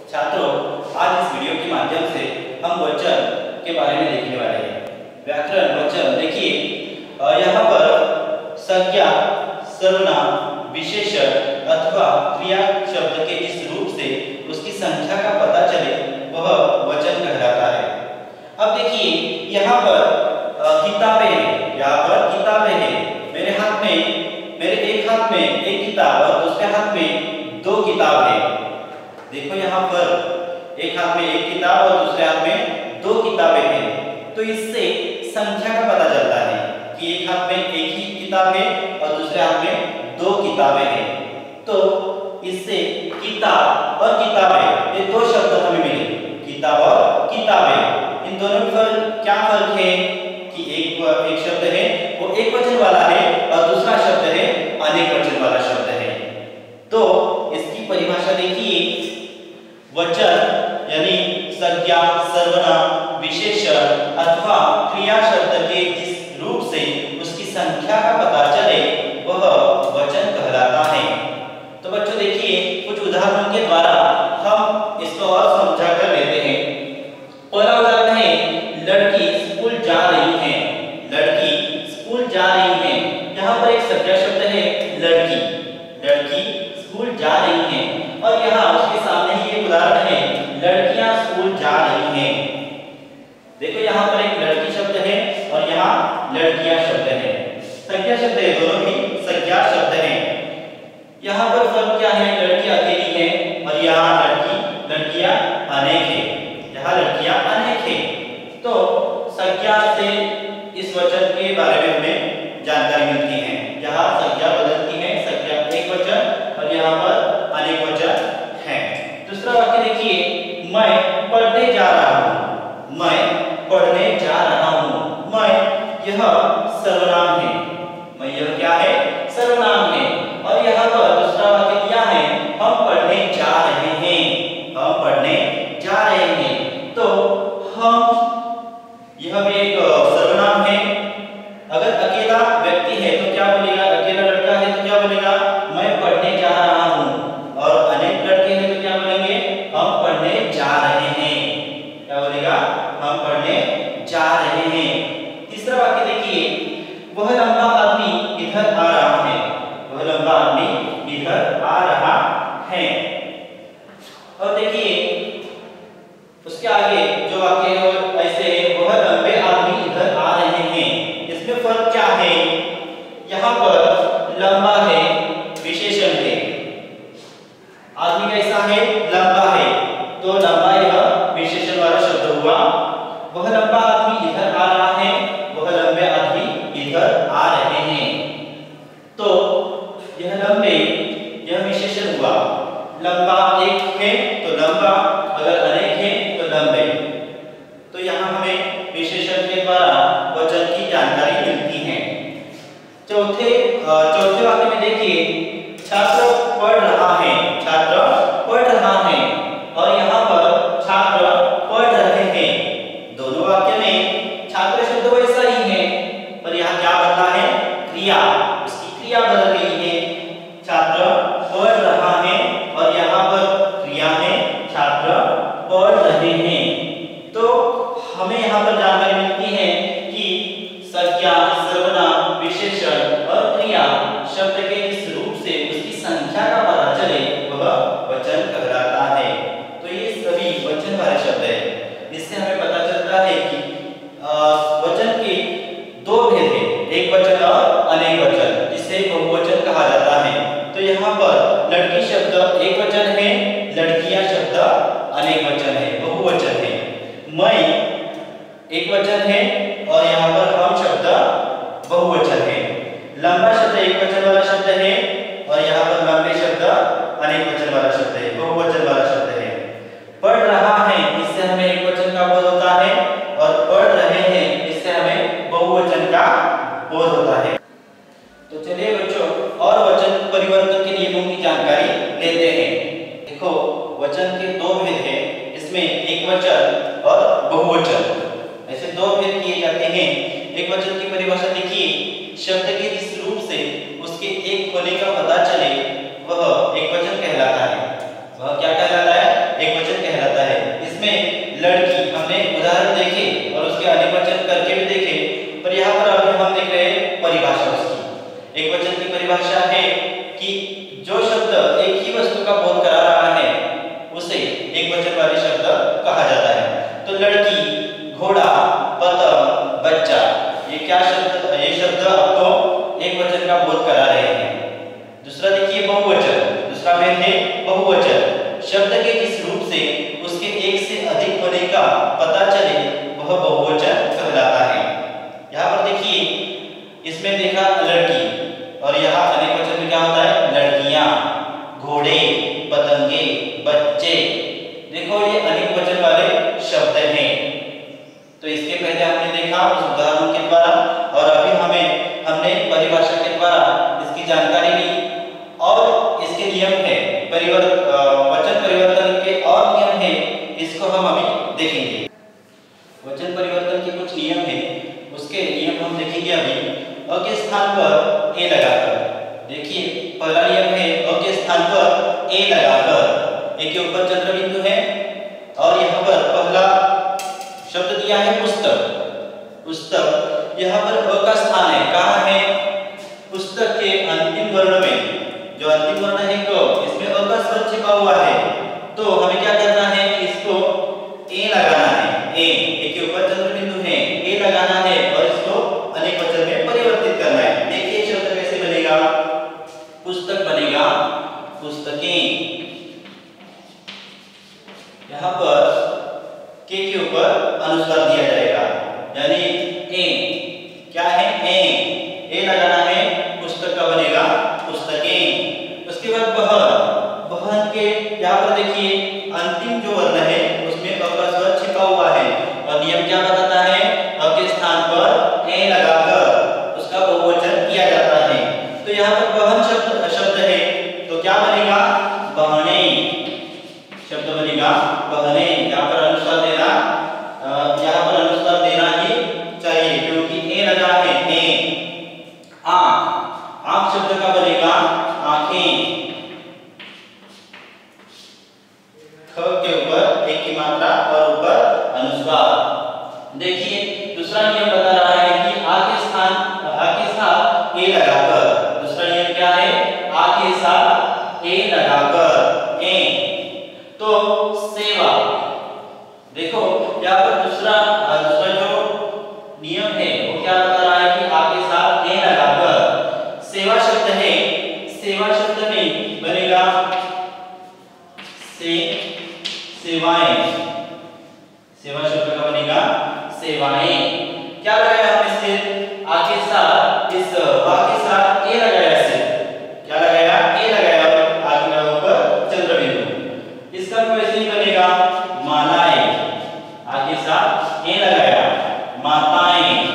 छात्रों, आज इस वीडियो के माध्यम से हम वचन के बारे में देखने वाले हैं। व्याकरण वचन देखिए, यहाँ पर संज्ञा, सर्वनाम, विशेषण अथवा क्रिया शब्द के जिस रूप से उसकी संख्या का पता चले वह वचन कहलाता है। अब देखिए, यहाँ पर किताबें हैं, यहाँ पर किताबें हैं। मेरे एक हाथ में एक किताब और दूसरे हाथ में दो किताब है। देखो यहाँ पर एक हाथ में एक किताब और दूसरे हाथ में दो किताबें हैं। तो इससे संख्या का पता चलता है कि एक हाथ में एक ही किताब है और दूसरे हाथ में दो किताबें हैं। तो इससे किताब और किताबें ये दो शब्द हमें मिले, किताब और किताबें। इन दोनों में क्या फर्क है कि एक शब्द है वो एक वचन वाला है और दूसरा शब्द है अनेक वचन वाला शब्द है। तो इसकी परिभाषा देखिए, वचन यानी संज्ञा, सर्वनाम, विशेषण अथवा क्रिया शब्द के जिस रूप से उसकी संख्या का पता चले वह वचन कहलाता है। तो बच्चों देखिए, कुछ उदाहरणों के द्वारा हम इसको और समझा कर लेते हैं। पहला उदाहरण है, लड़की स्कूल जा रही है। लड़की स्कूल जा रही है। यहाँ पर एक संज्ञा शब्द है लड़की। लड़की स्कूल जा रही है और यहाँ उसके सामने ही एक उदाहरण है, लड़कियां स्कूल जा रही हैं। देखो यहाँ पर एक लड़की शब्द है और यहाँ लड़कियां शब्द है। संज्ञा शब्द है, दोनों भी संज्ञा शब्द हैं। यहाँ पर फर्क क्या है, लड़की अकेली है और यहाँ लड़कियां अनेक है। यहाँ लड़कियां अनेक है। तो संज्ञा से इस वचन के बारे में हमें जानकारी मिलती है। यहाँ संज्ञा बदलती है, संज्ञा एक वचन और यहाँ पर अनेक वचन है। दूसरा वाक्य देखिए, मैं पढ़ने जा रहा हूँ। मैं पढ़ने जा रहा हूँ। मैं यह सर्वनाम है। मैं यह क्या है, सर्वनाम है। और यहाँ पर दूसरा वाक्य क्या है, हम पढ़ने जा रहे हैं। हम पढ़ने जा रहे हैं। तो हम, यह भी एक सर्वनाम है। अगर अकेला व्यक्ति है तो क्या बोलेगा, अकेला लड़का है तो क्या बोलेगा, मैं पढ़ने जा रहा हूँ। और अनेक लड़के हैं तो क्या बोलेंगे, हम पढ़ने जा रहे हैं। क्या बोलेगा, हम पढ़ने जा रहे हैं। तीसरा वाक्य देखिए, वह लंबा आदमी इधर आ रहा है। वह लंबा आदमी इधर आ रहा है। और देखिए उसके आगे जो वाक्य है वो ऐसे है, वह लंबे आदमी इधर आ रहे हैं। इसमें फर्क क्या है, यहाँ पर लंबा है विशेषण है, आदमी कैसा है, लंबा है, तो लंबा यह विशेषण वाला शब्द हुआ। वह लंबा आदमी इधर आ रहा है, वह लंबे आदमी इधर आ रहे हैं। तो यह लंबे, यह विशेषण हुआ। लंबा एक है तो लंबा, अगर अनेक है तो लंबे। तो यहाँ हमें विशेषण के द्वारा वचन की जानकारी मिलती है। चौथे वाक्य में देखिए, छात्र पढ़ रहा है। छात्र पढ़ रहा है और यहाँ पर छात्र पढ़ रहे हैं। दोनों वाक्य में छात्र शब्द वैसा ही है, पर यहाँ क्या बदला है, क्रिया, उसकी क्रिया बदल गई है। छात्र पढ़ रहा है और यहाँ पर क्रिया है, छात्र पढ़ रहे हैं। तो हमें यहाँ पर जानकारी मिलती है कि संज्ञा, सर्वनाम, विशेषण और क्रिया शब्द के इस रूप से उसकी संख्या का पता चले वह वचन कहलाता है। तो ये सभी वचन वाले शब्द है। इससे हमें पता चलता है कि वचन के दो भेद हैं, एक वचन और अनेक वचन, जिसे बहुवचन कहा जाता है। तो यहाँ पर लड़की शब्द एक वचन है, लड़कियां शब्द अनेक वचन है, बहुवचन है। मैं एक वचन है और यहाँ पर हम शब्द बहुवचन है। लंबा शब्द एक वचन वाला शब्द है और यहाँ पर लंबे शब्द अनेक वचन वाला शब्द है, बहुवचन वाला शब्द है। पढ़ रहा है, इससे हमें एक वचन का बोध होता है और पढ़ रहे हैं, इससे हमें बहुवचन का बोध होता है। तो चलिए बच्चों, और वचन परिवर्तन के नियमों की जानकारी लेते हैं। देखो, वचन के दो भेद हैं, इसमें एक वचन और बहुवचन, ऐसे दो भेद किए जाते हैं। एक वचन की परिभाषा देखिए, शब्द के जिस रूप से उसके एक होने का पता चले वह एक वचन कहलाता है। वह क्या कहलाता है, एक वचन उदाहरण देखें और उसके अनेक वचन करके भी देखें, पर यहाँ पर अभी हम देख रहे हैं परिभाषा उसकी। एक वचन की परिभाषा है कि जो शब्द एक ही वस्तु का बोध करा रहा है उसे एक वचन वाले शब्द कहा जाता है। तो लड़की, घोड़ा, पतंग, बच्चा, ये क्या शब्द, ये शब्द आपको एक वचन का बोध करा रहे हैं। दूसरा देखिए बहुवचन, दूसरा में है बहुवचन। शब्द के जिस रूप से उसके एक से अधिक होने का पता चले वह बहुवचन कहलाता है। यहाँ पर देखिए, इसमें देखा लड़की और यहाँ अनेक वचन में क्या होता है, लड़कियां, घोड़े, पतंगे, बच्चे। देखो ये अनेक वचन वाले शब्द हैं। तो इसके पहले हमने देखा उस उदाहरण के द्वारा और अभी हमने परिभाषा के द्वारा इसकी जानकारी ली और इसके नियम है वचन परिवर्तन के और नियम है, इसको हम अभी देखेंगे। वचन परिवर्तन के कुछ नियम है, उसके नियम हम देखेंगे अभी। अ के स्थान पर ए लगाकर, देखिए पहला नियम है अ के स्थान पर ए लगाकर। ए के ऊपर चंद्र बिंदु है और यहाँ पर पहला शब्द दिया है पुस्तक। पुस्तक, यहाँ पर अ का स्थान है, कहाँ है, पुस्तक के अंतिम वर्ण में। जो अंतिम वर्ण है क, इसमें अ का स्वर छिपा हुआ है, तो हमें क्या करना है, इसको ए लगाना है। ए के ऊपर चंद्र बिंदु है, ए लगाना है और इसको अनेक वचन में परिवर्तित करना है। देखिए शब्द कैसे बनेगा, पुस्तक बनेगा पुस्तकें। यहाँ पर के ऊपर अनुस्वार दिया जाएगा, यानी ए क्या है, ए लगाना है, पुस्तक का बनेगा पुस्तकें। उसके बाद बहन, बहन के यहाँ पर देखिए अंतिम जो वर्ण है उसमें अ का स्वर छिपा हुआ है और नियम क्या बताता है, अ के स्थान पर ए लगाकर उसका बहुवचन किया जाता है। तो यहाँ पर बहन शब्द है, तो क्या बनेगा, बहने शब्द बनेगा बहने। यहाँ पर अनुस्वार देना, यहाँ पर अनुस्वार देना ही चाहिए क्योंकि ए लगा है। ए आंख, आंख शब्द का बनेगा आंखें। ख के ऊपर एक की मात्रा और ऊपर अनुस्वार। देखिए दूसरा नियम बता रहा है कि आ के साथ ए लगाकर। दूसरा नियम क्या है, आ के साथ ए लगाकर, ए। तो सेवा, देखो यहाँ पर दूसरा जो नियम है वो क्या बता रहा है कि आ के साथ ए लगाकर। सेवा शब्द है, सेवा शब्द में बनेगा सेवाएं। सेवा शब्द का बनेगा सेवाएं। क्या लगाया हमने, सिर्फ आ के साथ, इस आ के साथ ए लगाया, सिर्फ क्या लगाया, ए लगाया और आगे का ऊपर चंद्र बिंदु। इसका भी वैसे ही बनेगा मालाएं, आगे साथ ए लगाया, माताएं।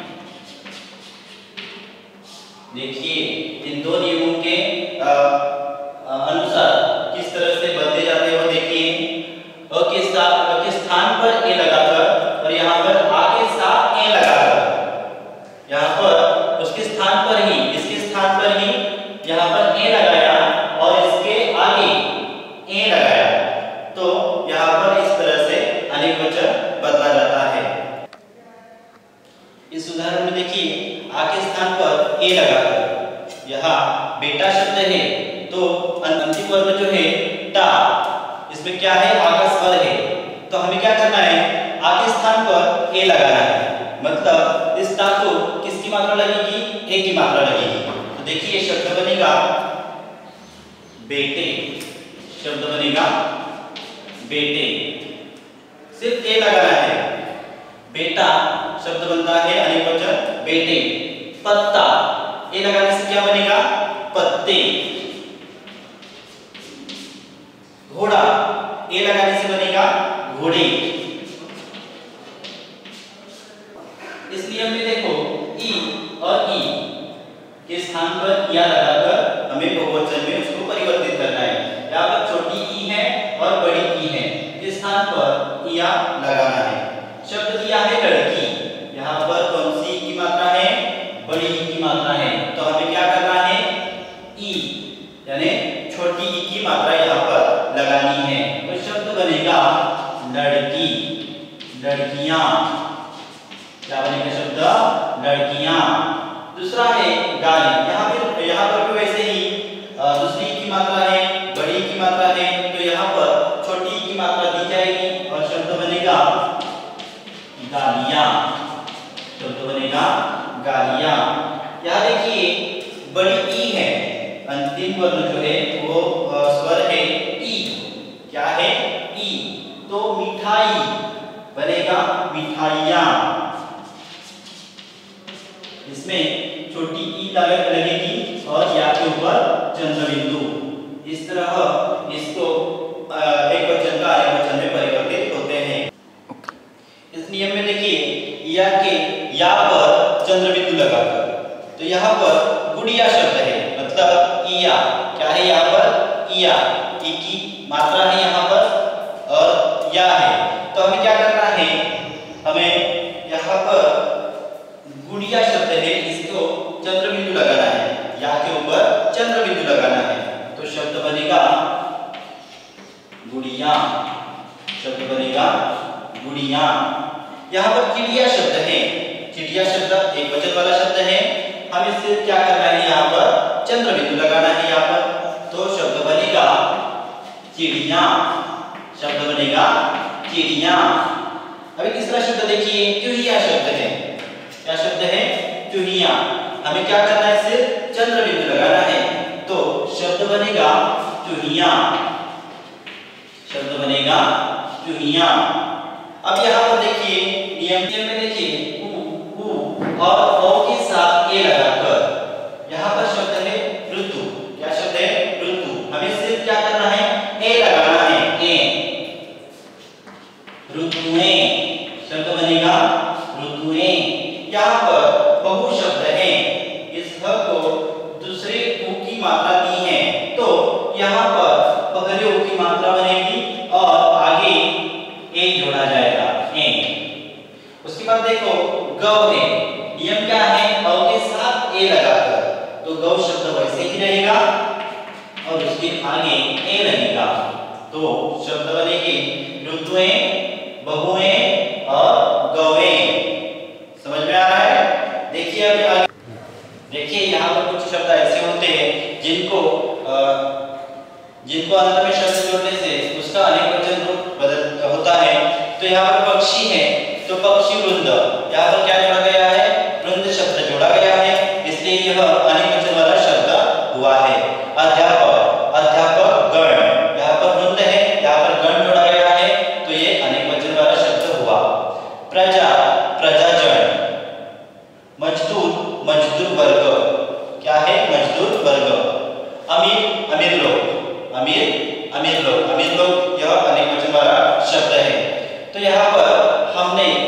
देखिए इन दो नियमों के अनुसार किस तरह से बदले जाते हैं वो देखिए। अ के स्थान पर ए लगाकर और यहाँ पर आ के साथ ए लगाकर, यहाँ पर उसके स्थान पर ही, इसके स्थान पर ही यहाँ पर ए लगाया और इसके आगे ए लगाया, तो यहाँ पर इस तरह से अनेक वचन बदला जाता है। इस उदाहरण में देखिए आ के स्थान पर ए लगाकर, यहाँ बेटा शब्द है तो अंतिम वर्ण जो है टा, इसमें क्या है, आ का स्वर है, तो हमें क्या करना है, आ के स्थान पर ए लगाना है। मतलब इस टा को किसकी मात्रा लगेगी, ए की मात्रा लगेगी। तो देखिए शब्द बनेगा बेटे, शब्द बनेगा बेटे, सिर्फ ए लगाना है। बेटा शब्द बनता है अनेक वचन बेटे। पत्ता, ए लगाने से क्या बनेगा, पत्ते। घोड़ा, ए लगाने से बनेगा घोड़े। इस नियम में देखो ई और ई के स्थान पर या लगाकर हमें बहुवचन में उसको परिवर्तित करना है। यहाँ पर छोटी ई है और बड़ी ई है, इस स्थान पर या लगाना है। शब्द दिया है लड़की, यहाँ पर कौन सी की मात्रा है, बड़ी ई की मात्रा है, तो हमें क्या करना है, ई यानी छोटी ई की मात्रा यहाँ पर लगानी है। तो शब्द बनेगा लड़की, लड़कियां। क्या बनेगा शब्द? लड़कियां। दूसरा है गाली। यहाँ पर भी वैसे ही दूसरी की मात्रा है, बड़ी की मात्रा है, तो यहाँ पर छोटी की मात्रा दी जाएगी और शब्द बनेगा गालियां। शब्द बनेगा गालियां। यहाँ देखिए बड़ी ई है, अंतिम वर्ण जो है वो स्वर है ई। क्या है? ई। तो मिठाई बनेगा मिठाइयां। इसमें छोटी ई लगेगी और या के ऊपर चंद्र बिंदु। इस तरह इसको एक वचन का अनेक वचन में परिवर्तित होते हैं। इस नियम में देखिए या के या पर चंद्र बिंदु लगाकर, तो यहाँ पर गुड़िया शब्द है, मतलब इया। क्या है यहाँ पर? इया। ई की मात्रा है यहाँ पर और या है, तो हमें क्या करना है? हमें यहाँ पर गुड़िया शब्द है, इसको चंद्र बिंदु लगाना है, या के ऊपर चंद्र बिंदु लगाना है, तो शब्द बनेगा गुड़िया। शब्द बनेगा गुड़िया। यहाँ पर चिड़िया शब्द है, चिड़िया शब्द एक वचन वाला शब्द है, हमें सिर्फ क्या करना है? यहाँ पर चंद्र बिंदु लगाना है यहाँ पर, तो शब्द बनेगा चिड़िया। शब्द बनेगा चिड़िया। अभी तीसरा शब्द देखिए चूहिया शब्द है। क्या शब्द है? चूहिया। हमें क्या करना है? सिर्फ चंद्र बिंदु लगाना है, तो शब्द बनेगा चूहिया। शब्द बनेगा चूहिया। अब यहाँ पर देखिए नियम में देखिए उ और ओ के साथ ए लगाकर, यहाँ पर शब्द है ऋतु। क्या शब्द है? ऋतु। हमें सिर्फ क्या करना है? ए लगाना है, ए। ऋतुएं। शब्द बनेगा ऋतुएं। यहाँ पर बहु शब्द है, इस ह को दूसरे उ की मात्रा दी है, तो यहाँ पर पहले उ की मात्रा बनेगी और आगे ए जोड़ा जाएगा, ए। उसके बाद देखो गौ है। नियम क्या है? गौ के साथ ए लगाकर, तो गौ शब्द वैसे ही रहेगा और उसके आगे ए लगेगा, तो शब्द बनेगी ऋतुएं, बहुएं और गौएं। समझ में आ रहा है? देखिए अभी आगे देखिए, यहाँ पर कुछ शब्द ऐसे होते हैं जिनको अंत में शब्द जोड़ने से उसका अनेक वचन रूप बदल होता है। तो यहाँ पर पक्षी है, तो पक्षी वृंद। यहाँ पर क्या जोड़ा गया है? वृंद शब्द जोड़ा गया है, इसलिए यह अनेक वचन वाला शब्द हुआ है। अध्यापक, अध्यापक गण। यहाँ पर वृंद है, यहाँ पर गण जोड़ा गया है, तो ये अनेक वचन वाला शब्द हुआ। प्रजा, प्रजाजन। मजदूर, मजदूर वर्ग। क्या है? मजदूर वर्ग। अमीर, अमीर लोग। अमीर, अमीर लोग। अमीर लोग यह अनेक वचन वाला शब्द है। तो यहाँ पर हमने